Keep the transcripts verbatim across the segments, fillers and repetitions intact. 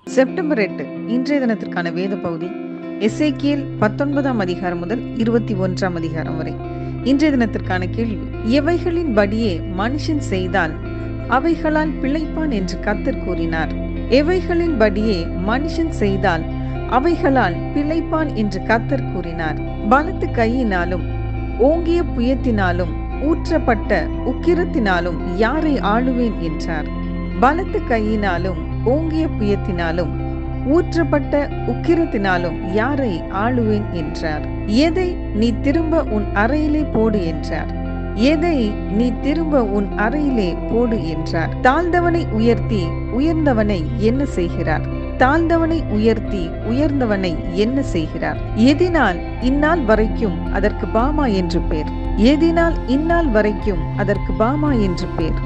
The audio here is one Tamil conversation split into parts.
செப்டம்பர் எட்டு இன்றைய தினத்திற்கான வேத பகுதி எசேக்கியேல் பத்தொன்பதாம் அதிகாரம் முதல் இருபத்தி ஒன்றாம் அதிகாரம் வரை. இன்றைய தினத்திற்கான கேள்வி: எவைகளின் படியே மனுஷன் செய்தால் அவைகளால் பிழைப்பான் என்று கர்த்தர் கூறினார். எவைகளின் படியே மனுஷன் செய்தால் அவைகளால் பிழைப்பான் என்று கர்த்தர் கூறினார். பலத்து கையினாலும் ஓங்கிய புயத்தினாலும் ஊற்றப்பட்ட உக்கிரத்தினாலும் யாரை ஆளுவேன் என்றார். பலத்து கையினாலும் ஓங்கிய புயத்தினாலும் ஊற்றப்பட்ட உக்கிரத்தினாலும் யாரை ஆளுவேன் என்றார். எதை நீ திரும்ப உன் அறையிலே போடு என்றார். எதை நீ திரும்ப உன் அறையிலே போடு என்றார். தாழ்ந்தவனை உயர்த்தி உயர்ந்தவனை என்ன செய்கிறார்? தாழ்ந்தவனை உயர்த்தி உயர்ந்தவனை என்ன செய்கிறார்? எதினால் இந்நாள் வரைக்கும் அதற்கு பாமா என்று பேர். எதினால் இந்நாள் வரைக்கும் அதற்கு பாமா என்று பேர்.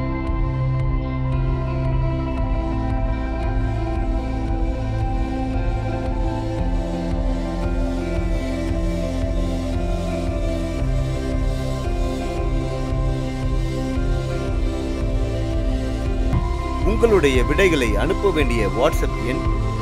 உங்களுடைய விடைகளை அனுப்ப வேண்டிய வாட்ஸ்அப் எண்